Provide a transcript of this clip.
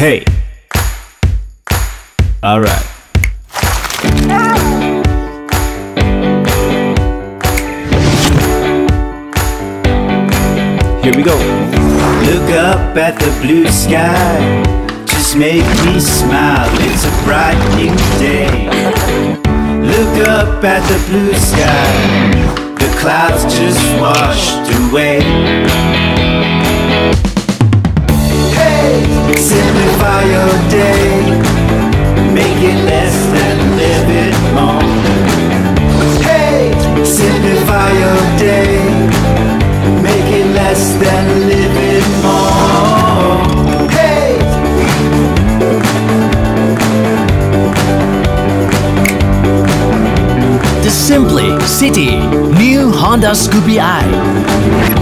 Hey. Alright. Here we go. Look up at the blue sky. Just make me smile. It's a bright new day. Look up at the blue sky. The clouds just washed away. Hey, simplify your day. Make it less than live it more. Hey, simplify your day. Make it less than live it more. Hey. The Simply City New Honda SCOOPYi.